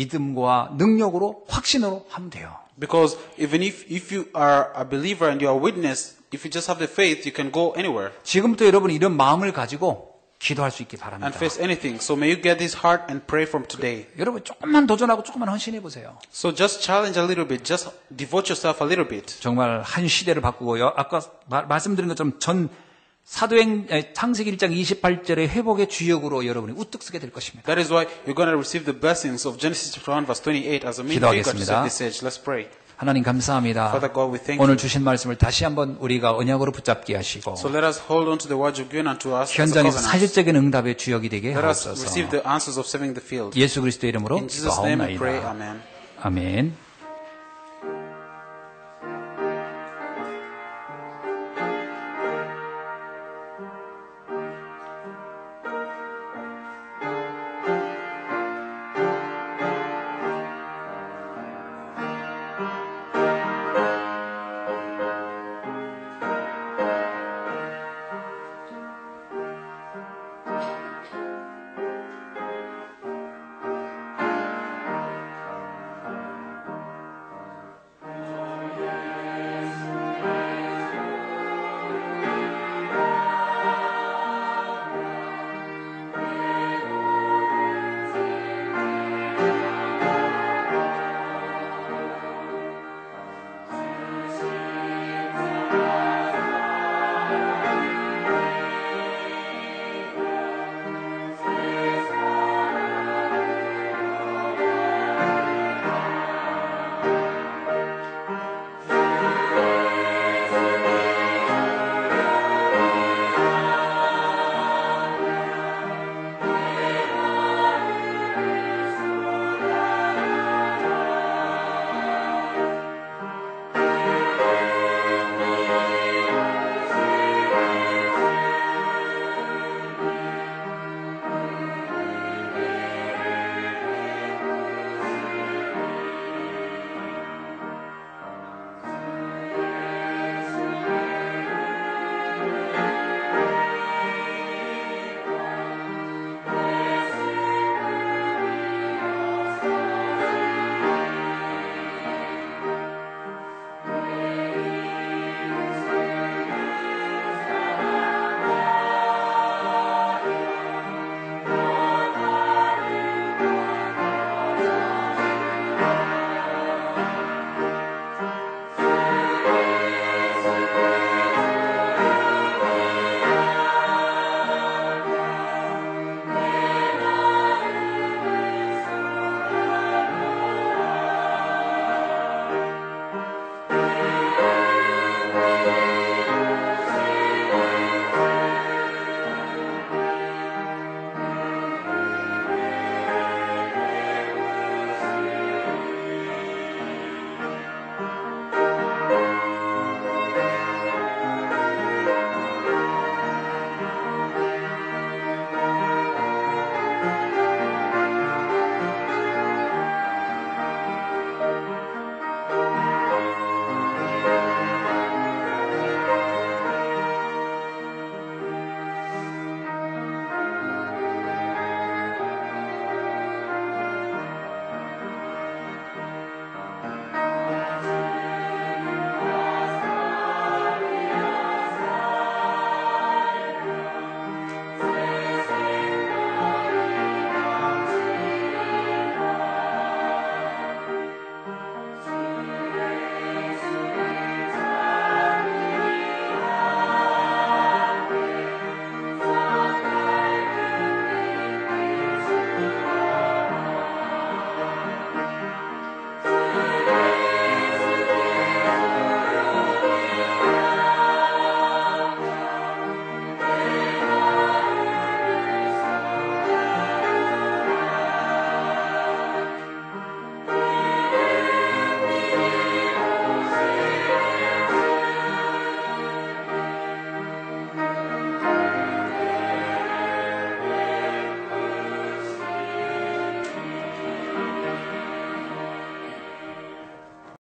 믿음과 능력으로, 확신으로 하면 돼요. Because even if, if you are a believer and you are a witness, if you just have the faith, you can go anywhere 지금부터 여러분이 이런 마음을 가지고 기도할 수 있기 바랍니다. and face anything. So may you get this heart and pray from today. 여러분 조금만 도전하고 조금만 헌신해 보세요. So just challenge a little bit. Just devote yourself a little bit. 정말 한 시대를 바꾸고요. 아까 마, 말씀드린 것처럼 전 사도행 아니, 창세기 일 장 이십팔 절의 회복의 주역으로 여러분이 우뚝 서게 될 것입니다. That is why you're going to receive the blessings of Genesis chapter one verse twenty-eight as a main figure to 기도하겠습니다. set this age. Let's pray. 하나님 감사합니다. Father God, we thank 오늘 you. 주신 말씀을 다시 한번 우리가 언약으로 붙잡게 하시고 So let us hold on to the words you've given unto us as a 현장에서 covenant. 사실적인 응답의 주역이 되게 Let us 하옵소서. receive the answers of saving the field. 예수 그리스도의 이름으로 In Jesus' name we pray. 기도하옵나이다. Amen. 아멘.